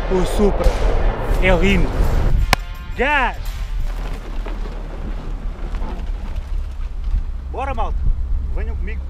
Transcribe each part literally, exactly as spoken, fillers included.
o Supra é lindo. Gás! Bora, malta, venham comigo.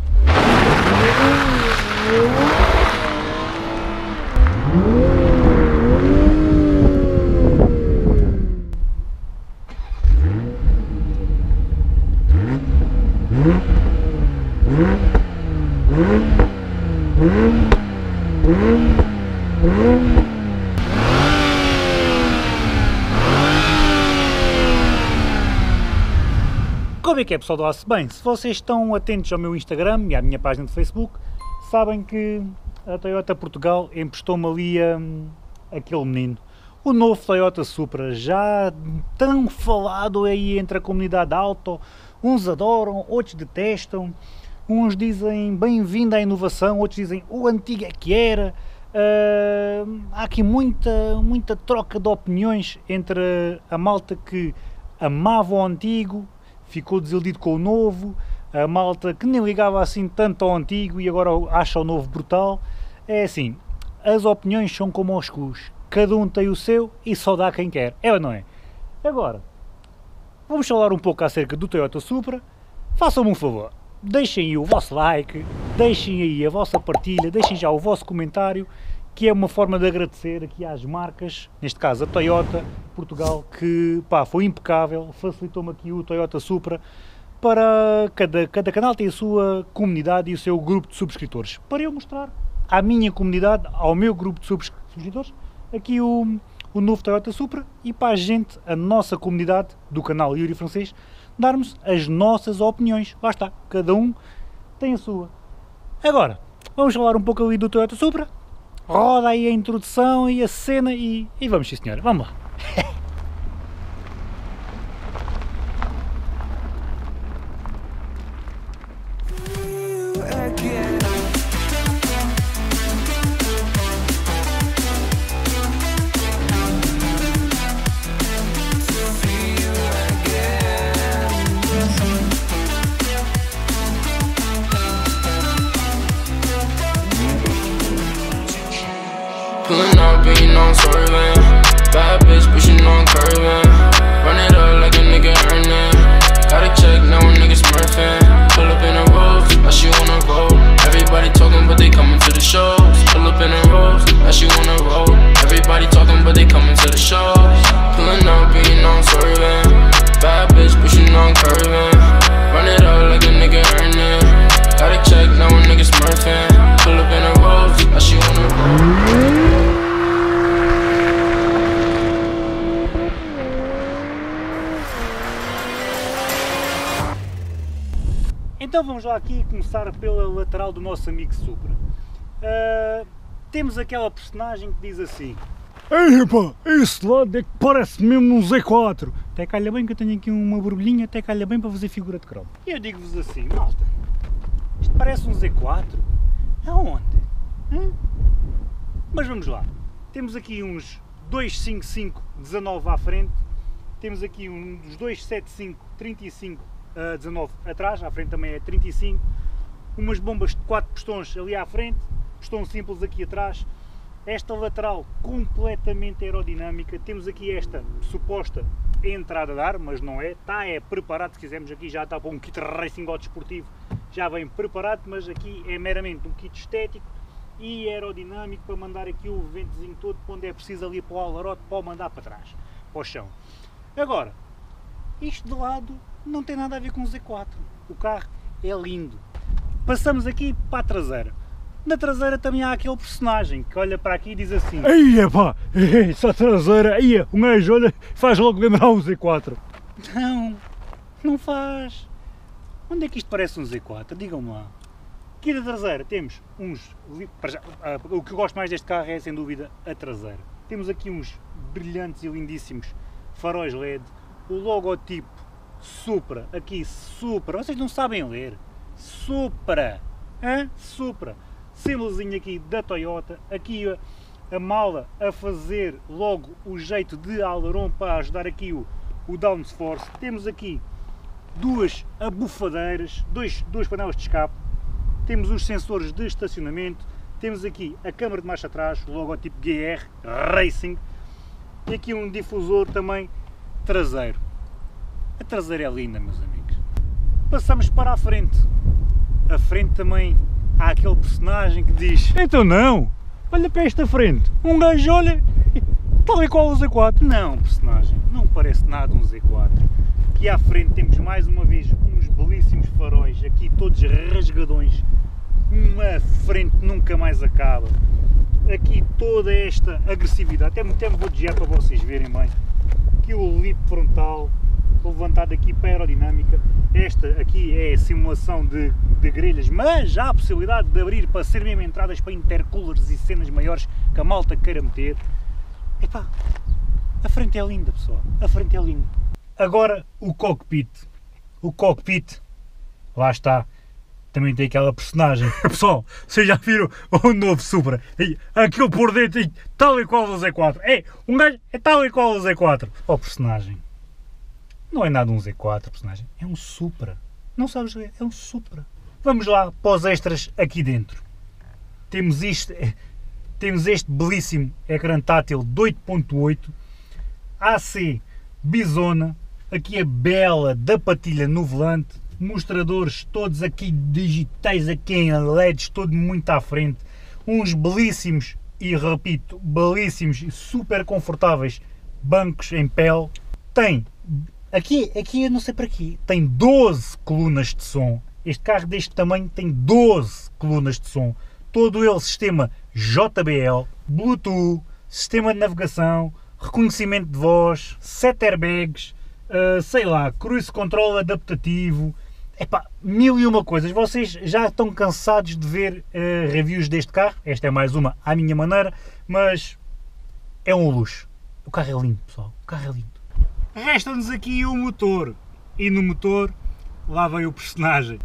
Como é que é, pessoal do Aço? Bem, se vocês estão atentos ao meu Instagram e à minha página de Facebook, sabem que a Toyota Portugal emprestou-me ali um, aquele menino, o novo Toyota Supra, já tão falado aí entre a comunidade auto. Uns adoram, outros detestam, uns dizem bem-vindo à inovação, outros dizem o antigo é que era. Uh, há aqui muita, muita troca de opiniões entre a malta que amava o antigo, ficou desiludido com o novo, a malta que nem ligava assim tanto ao antigo e agora acha o novo brutal. É assim, as opiniões são como aos cus, cada um tem o seu e só dá quem quer, é ou não é? Agora, vamos falar um pouco acerca do Toyota Supra. Façam-me um favor, deixem aí o vosso like, deixem aí a vossa partilha, deixem já o vosso comentário, que é uma forma de agradecer aqui às marcas, neste caso a Toyota Portugal, que pá, foi impecável, facilitou-me aqui o Toyota Supra. Para cada, cada canal tem a sua comunidade e o seu grupo de subscritores, para eu mostrar à minha comunidade, ao meu grupo de subscritores, aqui o, o novo Toyota Supra, e para a gente, a nossa comunidade do canal Yuri Francês, darmos as nossas opiniões. Lá está, cada um tem a sua. Agora, vamos falar um pouco ali do Toyota Supra. Roda aí a introdução e a cena e, e vamos, sim senhora, vamos lá. Pulling up and you know I'm swerving. Bad bitch, but you know I'm curving. Run it up like a nigga earning. Gotta check, now a nigga smurfing. Pull up in a rose, now she wanna roll. Everybody talking, but they coming to the shows. Pull up in a rose, now she wanna roll. Everybody talking, but they coming to the shows. Pulling up and you know I'm swerving. Bad bitch, but you know I'm curving. Run it up like a nigga earning. Gotta check, now a nigga smurfing. Pull up in a rose, now she wanna roll. Então vamos lá aqui começar pela lateral do nosso amigo Supra. Uh, temos aquela personagem que diz assim: ei pá, esse lado é que parece mesmo um Z quatro. Até calha bem que eu tenho aqui uma borbulhinha, até calha bem para fazer figura de cromo. E eu digo-vos assim, malta, isto parece um Z quatro? Aonde? Hum? Mas vamos lá, temos aqui uns dois cinco cinco dezanove à frente, temos aqui uns dois sete cinco trinta e cinco Uh, dezanove atrás, à frente também é trinta e cinco, umas bombas de quatro pistões ali à frente, pistão simples aqui atrás, esta lateral completamente aerodinâmica, temos aqui esta suposta entrada de ar, mas não é, está é preparado, se quisermos aqui já está para um kit racing ou desportivo, já vem preparado, mas aqui é meramente um kit estético e aerodinâmico para mandar aqui o ventozinho todo, quando é preciso ali para o alarote, para o mandar para trás, para o chão. Agora, isto de lado não tem nada a ver com o Z quatro, o carro é lindo. Passamos aqui para a traseira. Na traseira também há aquele personagem que olha para aqui e diz assim: eia pá, essa traseira, eia, um gajo olha, faz logo lembrar um Z quatro. Não, não faz. Onde é que isto parece um Z quatro? Digam-me lá. Aqui na traseira temos uns, o que eu gosto mais deste carro é sem dúvida a traseira. Temos aqui uns brilhantes e lindíssimos faróis L E D, o logotipo Supra, aqui Supra, vocês não sabem ler, Supra, hã? Supra, símbolozinho aqui da Toyota, aqui a, a mala a fazer logo o jeito de aileron para ajudar aqui o, o downforce. Temos aqui duas abufadeiras, dois, duas panelas de escape, temos os sensores de estacionamento, Temos aqui a câmara de marcha atrás, o logotipo G R Racing, e aqui um difusor também traseiro. A traseira é linda, meus amigos. Passamos para a frente. A frente também há aquele personagem que diz: então não, olha para esta frente, um gajo olha, tal e qual o Z quatro. Não, personagem, não parece nada um Z quatro. Aqui à frente temos mais uma vez uns belíssimos faróis, aqui todos rasgadões. Uma frente nunca mais acaba. Aqui toda esta agressividade, até, até me vou desviar para vocês verem bem. Aqui o lip frontal, levantado aqui para a aerodinâmica. Esta aqui é a simulação de, de grelhas, mas há a possibilidade de abrir para ser mesmo entradas para intercoolers e cenas maiores que a malta queira meter. Epá, a frente é linda, pessoal, a frente é linda. Agora o cockpit. O cockpit, lá está. Também tem aquela personagem. Pessoal, vocês já viram o novo Supra? Aquilo por dentro, tal e qual o Z quatro. É, um gajo é tal e qual o Z quatro. Ó, oh, personagem. Não é nada um Z quatro, personagem. É um Supra. Não sabes ver? É um Supra. Vamos lá para os extras aqui dentro. Temos isto. Temos este belíssimo ecrã tátil de oito ponto oito. A C Bizona. Aqui a bela da patilha no volante. Mostradores todos aqui digitais, aqui em L E Ds, todo muito à frente, uns belíssimos e repito, belíssimos e super confortáveis bancos em pele. Tem, aqui, aqui eu não sei para aqui, tem doze colunas de som. Este carro deste tamanho tem doze colunas de som, todo ele sistema J B L, Bluetooth, sistema de navegação, reconhecimento de voz, sete airbags, uh, sei lá, cruise control adaptativo. Epá, mil e uma coisas. Vocês já estão cansados de ver uh, reviews deste carro. Esta é mais uma à minha maneira, mas é um luxo. O carro é lindo, pessoal. O carro é lindo. Resta-nos aqui o motor. E no motor, lá vem o personagem.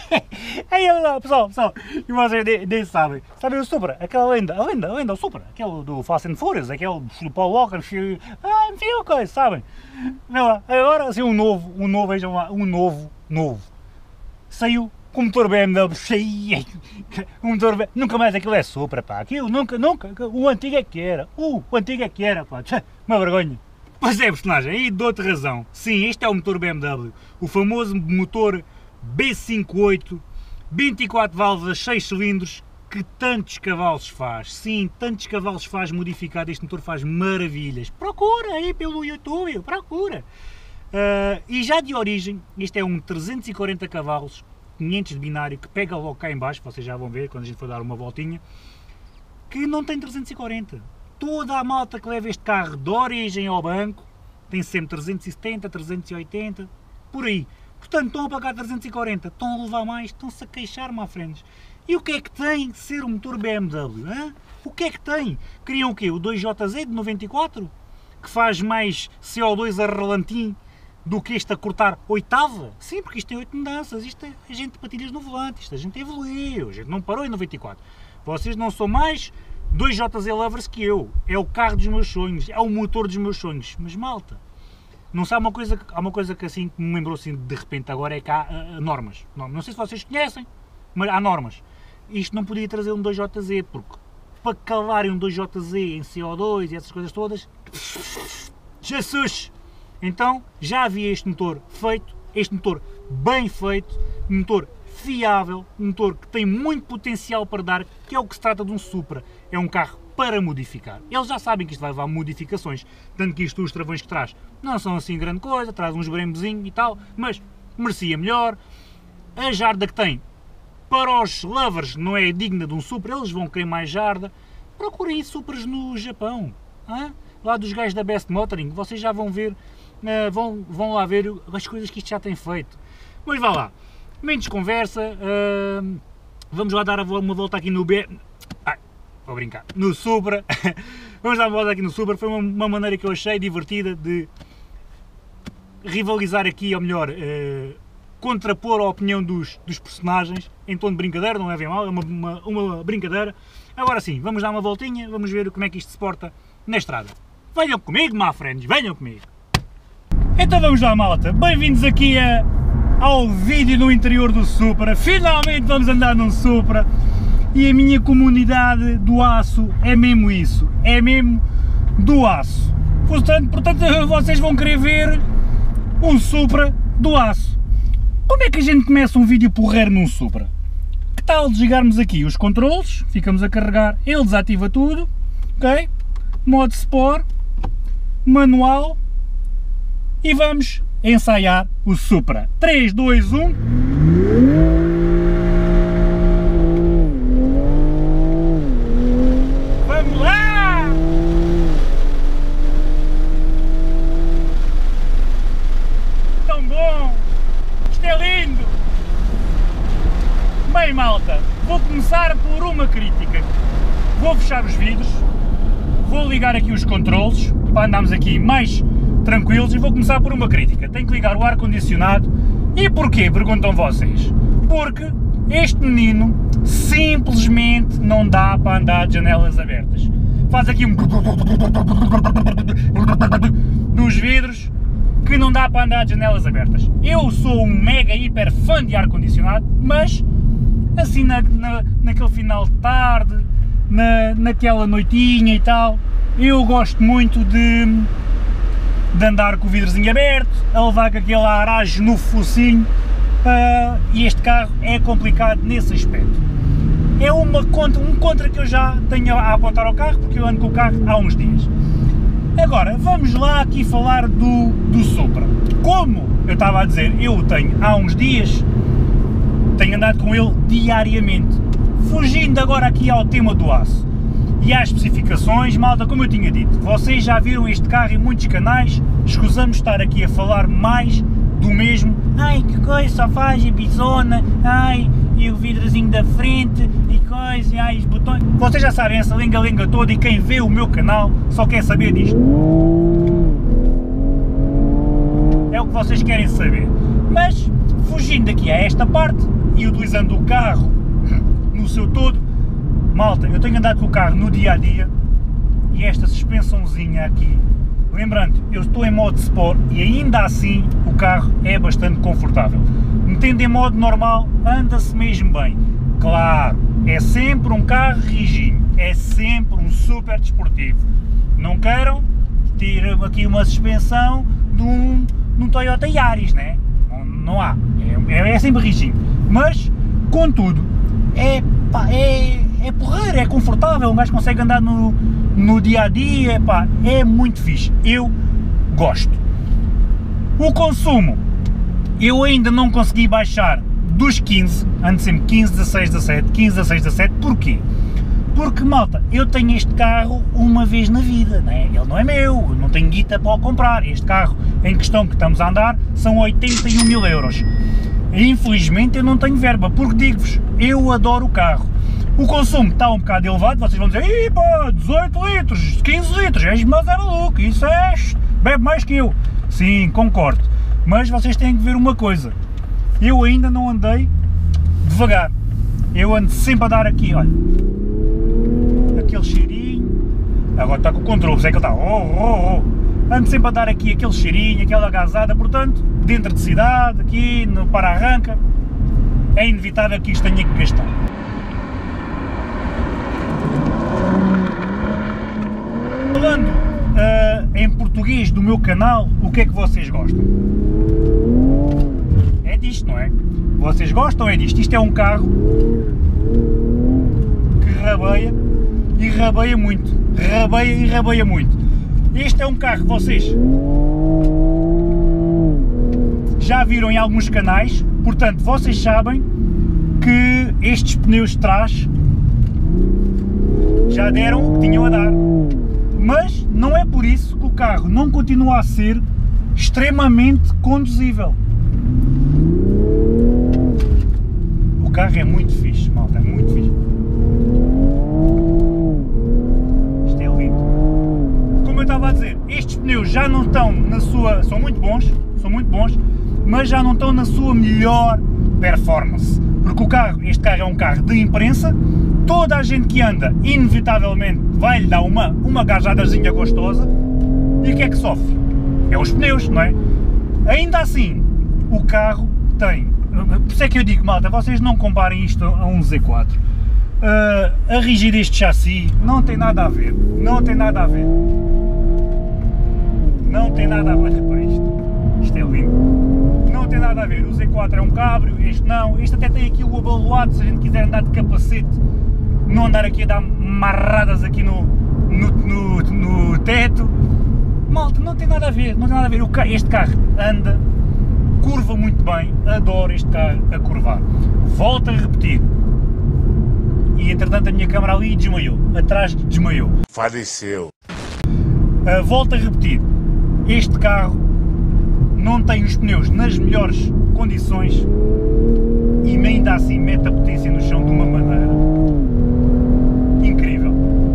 Aí, pessoal, pessoal, e vocês nem, nem sabem. Sabem o Supra? Aquela lenda, a lenda, a lenda, o Supra. Aquele do Fast and Furious, aquele do Paul Walker. Ah, enfim, o coisa, sabem? Não, agora, assim, um novo, um novo, vejam lá, um novo, novo. Saiu com o motor B M W, cheio, o motor B M W, nunca mais aquilo é Supra, pá, aquilo nunca, nunca, o antigo é que era, uh, o antigo é que era, pá, uma vergonha. Pois é, personagem, aí dou-te razão, sim, este é o motor B M W, o famoso motor B cinquenta e oito, vinte e quatro válvulas, seis cilindros, que tantos cavalos faz, sim, tantos cavalos faz modificado, este motor faz maravilhas, procura aí pelo YouTube, procura. Uh, e já de origem, este é um trezentos e quarenta cavalos, quinhentos de binário, que pega logo cá em baixo, vocês já vão ver quando a gente for dar uma voltinha, que não tem trezentos e quarenta. Toda a malta que leva este carro de origem ao banco, tem sempre trezentos e setenta, trezentos e oitenta, por aí. Portanto, estão a pagar trezentos e quarenta, estão a levar mais, estão-se a queixar-me à frente. E o que é que tem ser um motor B M W? Hein? O que é que tem? Queriam o quê? O dois J Z de noventa e quatro? Que faz mais C O dois a relantim do que este a cortar oitava? Sim, porque isto tem oito mudanças, isto é a gente de patilhas no volante, isto a gente evoluiu, a gente não parou em noventa e quatro. Vocês não são mais dois J Z lovers que eu, é o carro dos meus sonhos, é o motor dos meus sonhos, mas malta, não sei, há uma coisa, há uma coisa que assim que me lembrou assim de repente agora, é que há uh, normas, não, não sei se vocês conhecem, mas há normas. Isto não podia trazer um dois J Z, porque para calarem um dois J Z em C O dois e essas coisas todas, Jesus! Então já havia este motor feito, este motor bem feito, motor fiável, um motor que tem muito potencial para dar, que é o que se trata de um Supra, é um carro para modificar. Eles já sabem que isto vai levar modificações, tanto que isto os travões que traz não são assim grande coisa, traz uns brembezinhos e tal, mas merecia melhor. A jarda que tem, para os lovers, não é digna de um Supra, eles vão querer mais jarda. Procurem Supras no Japão, hein? Lá dos gajos da Best Motoring, vocês já vão ver, uh, vão, vão lá ver as coisas que isto já tem feito. Mas vá lá, menos conversa, uh, vamos lá dar uma volta aqui no B... Ai, vou brincar, no Supra, vamos dar uma volta aqui no Supra, foi uma, uma maneira que eu achei divertida de rivalizar aqui, ou melhor, uh, contrapor a opinião dos, dos personagens, em tom de brincadeira, não levem mal, é uma, uma, uma brincadeira. Agora sim, vamos dar uma voltinha, vamos ver como é que isto se porta na estrada. Venham comigo, my friends, venham comigo. Então vamos lá, malta, bem-vindos aqui a, ao vídeo no interior do Supra. Finalmente vamos andar num Supra. e a minha comunidade do aço é mesmo isso, é mesmo do aço. Portanto, portanto vocês vão querer ver um Supra do aço. Como é que a gente começa um vídeo porreiro num Supra? Que tal desligarmos aqui os controles, ficamos a carregar, ele desativa tudo, ok? Modo Sport, manual e vamos ensaiar o Supra. três, dois, um... Vamos lá! Tão bom! Isto é lindo! Bem, malta, vou começar por uma crítica. Vou fechar os vidros, vou ligar aqui os controles para andarmos aqui mais tranquilos e vou começar por uma crítica. Tenho que ligar o ar-condicionado. E porquê? Perguntam vocês. Porque este menino simplesmente não dá para andar de janelas abertas. Faz aqui um dos vidros que não dá para andar de janelas abertas. Eu sou um mega hiper fã de ar-condicionado, mas assim na, na, naquele final de tarde, na, naquela noitinha e tal, eu gosto muito de, de andar com o vidrozinho aberto, a levar com aquele aragem no focinho, uh, e este carro é complicado nesse aspecto. É uma contra, um contra que eu já tenho a apontar ao carro, porque eu ando com o carro há uns dias. Agora, vamos lá aqui falar do, do Supra. Como eu estava a dizer, eu o tenho há uns dias, tenho andado com ele diariamente. Fugindo agora aqui ao tema do aço e às especificações, malta, como eu tinha dito, vocês já viram este carro em muitos canais, escusamos estar aqui a falar mais do mesmo. Ai, que coisa, só faz a bisona, ai, e o vidrozinho da frente, e coisa, e ai, os botões. Vocês já sabem essa lenga-lenga toda e quem vê o meu canal só quer saber disto. É o que vocês querem saber. Mas, fugindo aqui a esta parte e utilizando o carro no seu todo, malta, eu tenho andado com o carro no dia a dia e esta suspensãozinha aqui, lembrando, eu estou em modo Sport e ainda assim o carro é bastante confortável. Metendo em modo normal, anda-se mesmo bem. Claro, é sempre um carro rijinho, é sempre um super desportivo. Não queiram ter aqui uma suspensão de um, de um Toyota Yaris, né? Não, não há, é, é sempre rijinho. Mas, contudo, é, pá, é, é porreiro, é confortável, um gajo consegue andar no, no dia a dia, pá, é muito fixe, eu gosto. O consumo, eu ainda não consegui baixar dos quinze, ando sempre quinze, dezasseis, dezassete, quinze, dezasseis, dezassete, porquê? Porque, malta, eu tenho este carro uma vez na vida, né? Ele não é meu, não tenho guita para o comprar, este carro em questão que estamos a andar são oitenta e um mil euros. E, infelizmente eu não tenho verba, porque digo-vos, eu adoro o carro. O consumo está um bocado elevado, vocês vão dizer, ih pá, dezoito litros, quinze litros, és mas é maluco, isso é, bebe mais que eu. Sim, concordo, mas vocês têm que ver uma coisa, eu ainda não andei devagar, eu ando sempre a dar aqui, olha, aquele cheirinho, agora está com o controle, é que ele está, oh, oh, oh. Ando sempre a dar aqui aquele cheirinho, aquela gasada, portanto, dentro de cidade, aqui no para-arranca, é inevitável que isto tenha que gastar. Falando uh, em português do meu canal, o que é que vocês gostam? É disto, não é? Vocês gostam é disto, isto é um carro que rabeia e rabeia muito, rabeia e rabeia muito. Este é um carro que vocês já viram em alguns canais, portanto vocês sabem que estes pneus de trás já deram o que tinham a dar, mas não é por isso que o carro não continua a ser extremamente conduzível. O carro é muito fixe, malta, é muito fixe. Eu estava a dizer, estes pneus já não estão na sua, são muito bons, são muito bons, mas já não estão na sua melhor performance, porque o carro, este carro é um carro de imprensa, toda a gente que anda, inevitavelmente, vai-lhe dar uma, uma gajadazinha gostosa, e o que é que sofre? É os pneus, não é? Ainda assim, o carro tem, por isso é que eu digo, malta, vocês não comparem isto a um Z quatro, uh, a rigidez de chassi, não tem nada a ver, não tem nada a ver. Não tem nada a ver, olha para isto, isto é lindo. Não tem nada a ver, o Z quatro é um cabrio, este não, este até tem aqui o abaloado, se a gente quiser andar de capacete, não andar aqui a dar marradas aqui no, no, no, no teto. Malta, não tem nada a ver, não tem nada a ver, o ca este carro anda, curva muito bem, adoro este carro a curvar. Volto a repetir, e entretanto a minha câmera ali desmaiou, atrás desmaiou. Faleceu. Uh, volto a repetir, este carro não tem os pneus nas melhores condições e ainda assim mete a potência no chão de uma maneira incrível.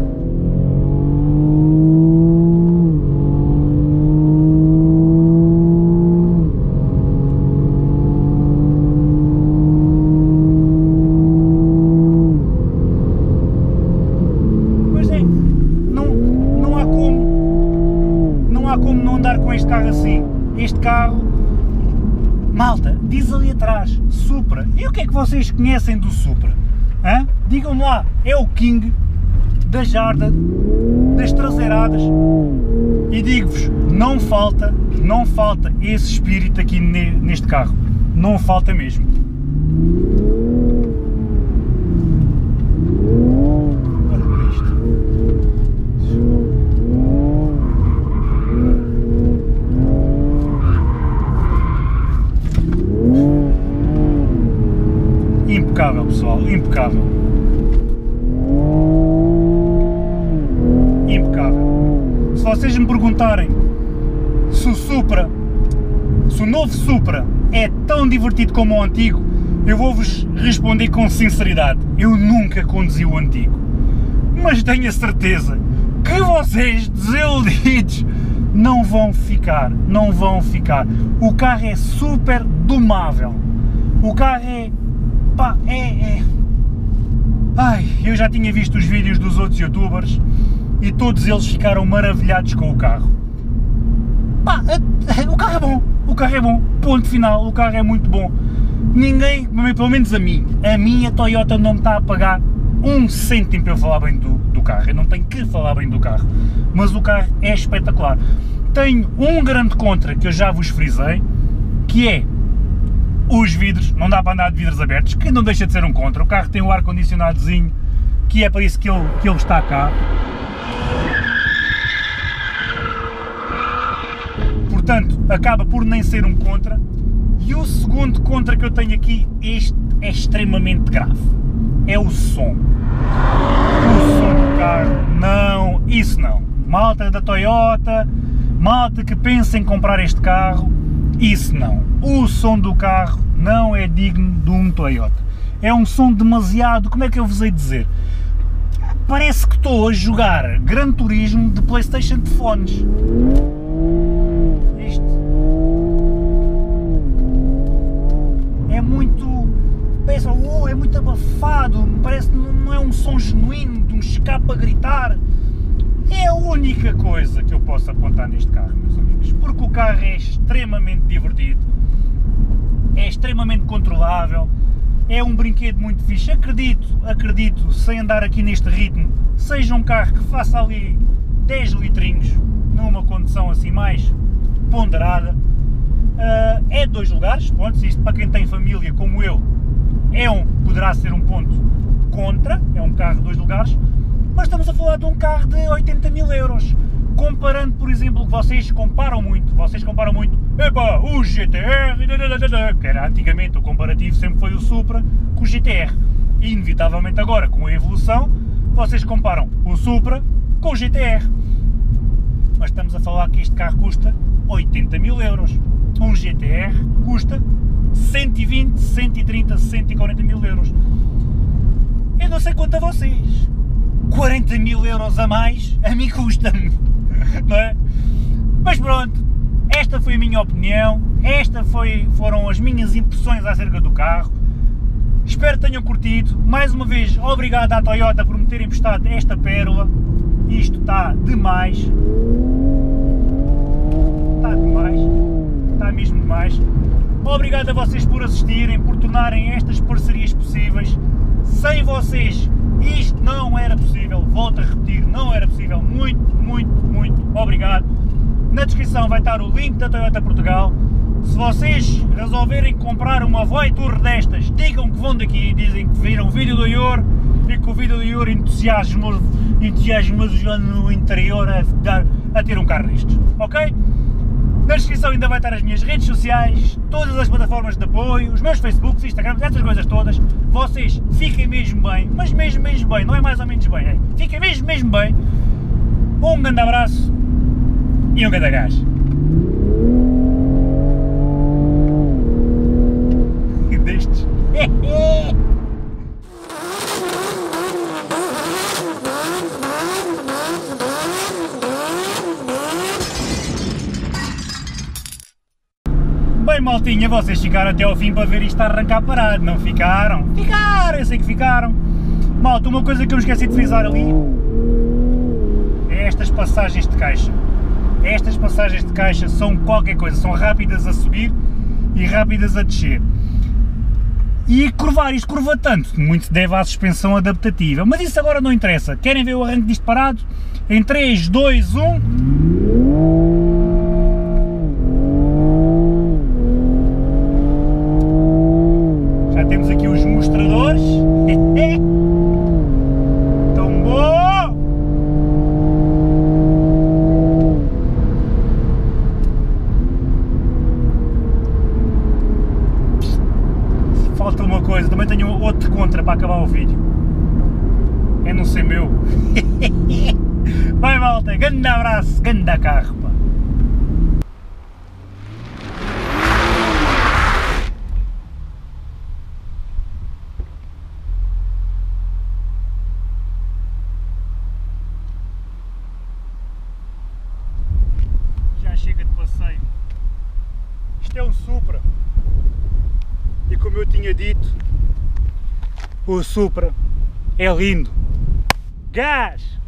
Pois é, não, não há como, não há como não andar com este carro assim. Este carro, malta, diz ali atrás, Supra. E o que é que vocês conhecem do Supra? Hã? Digam-me lá, é o King da jarda, das traseiradas, e digo-vos, não falta, não falta esse espírito aqui neste carro, não falta mesmo. Olha para isto. Impecável, pessoal, impecável. Impecável. Se vocês me perguntarem se o Supra, se o novo Supra é tão divertido como o antigo, eu vou-vos responder com sinceridade, eu nunca conduzi o antigo. Mas tenho a certeza que vocês, desiludidos, não vão ficar, não vão ficar. O carro é super domável. O carro é... Pá, é, é... Ai, eu já tinha visto os vídeos dos outros youtubers e todos eles ficaram maravilhados com o carro. Pá, o carro é bom, o carro é bom, ponto final, o carro é muito bom. Ninguém, pelo menos a mim, a minha Toyota não me está a pagar um cêntimo para eu falar bem do, do carro, eu não tenho que falar bem do carro, mas o carro é espetacular. Tenho um grande contra que eu já vos frisei, que é os vidros, não dá para andar de vidros abertos, que não deixa de ser um contra. O carro tem o ar-condicionadozinho, que é para isso que ele, que ele está cá. Portanto, acaba por nem ser um contra. E o segundo contra que eu tenho aqui, este é extremamente grave, é o som. O som do carro, não, isso não. Malta da Toyota, malta que pensa em comprar este carro, isso não. O som do carro não é digno de um Toyota. É um som demasiado, como é que eu vos hei de dizer? Parece que estou a jogar Gran Turismo de PlayStation de fones. Isto é muito, parece, oh, é muito abafado, parece que não é um som genuíno de um escape a gritar. É a única coisa que eu posso apontar neste carro, meus amigos, porque o carro é extremamente divertido, é extremamente controlável, é um brinquedo muito fixe. Acredito, acredito, sem andar aqui neste ritmo, seja um carro que faça ali dez litrinhos, numa condução assim mais ponderada. Uh, é dois lugares, pontos, isto para quem tem família como eu, é um, poderá ser um ponto contra, é um carro de dois lugares, mas estamos a falar de um carro de oitenta mil euros, comparando, por exemplo, que vocês comparam muito, vocês comparam muito, epá, o G T R, que era antigamente o comparativo, sempre foi o Supra com o G T R, e inevitavelmente agora, com a evolução, vocês comparam o Supra com o G T R, mas estamos a falar que este carro custa oitenta mil euros, um G T R custa cento e vinte, cento e trinta, cento e quarenta mil euros. Eu não sei quanto a vocês, quarenta mil euros a mais a mim custa-me, não é? Mas pronto, esta foi a minha opinião, esta foi, foram as minhas impressões acerca do carro. Espero que tenham curtido. Mais uma vez, obrigado à Toyota por me terem prestado esta pérola. Isto está demais. Está demais. Está mesmo demais. Obrigado a vocês por assistirem, por tornarem estas parcerias possíveis. Sem vocês isto não era possível, volto a repetir, não era possível. Muito, muito, muito obrigado. Na descrição vai estar o link da Toyota Portugal. Se vocês resolverem comprar uma Voiture destas, digam que vão daqui, dizem que viram o vídeo do Ior e que o vídeo do Ior entusiasmou no interior a, dar, a ter um carro destes, ok? Na descrição ainda vai estar as minhas redes sociais, todas as plataformas de apoio, os meus Facebooks, Instagrams, essas coisas todas. Vocês fiquem mesmo bem, mas mesmo, mesmo bem, não é mais ou menos bem, é? Fiquem mesmo, mesmo bem. Um grande abraço e um grande gás. Destes. Bem, maltinha, vocês ficaram até ao fim para ver isto arrancar parado, não ficaram? Ficaram, eu sei que ficaram. Malta, uma coisa que eu me esqueci de frisar ali é estas passagens de caixa. Estas passagens de caixa são qualquer coisa, são rápidas a subir e rápidas a descer. E curvar, isto curva tanto, muito se deve à suspensão adaptativa, mas isso agora não interessa. Querem ver o arranque disto parado? Em três, dois, um... Já temos aqui os mostradores. Tão bom! Falta uma coisa, também tenho outro contra para acabar o vídeo. É não ser meu. Vai, malta, grande abraço, grande carro, pá. Já chega de passeio. Isto é um Supra. E como eu tinha dito, o Supra é lindo. Gás!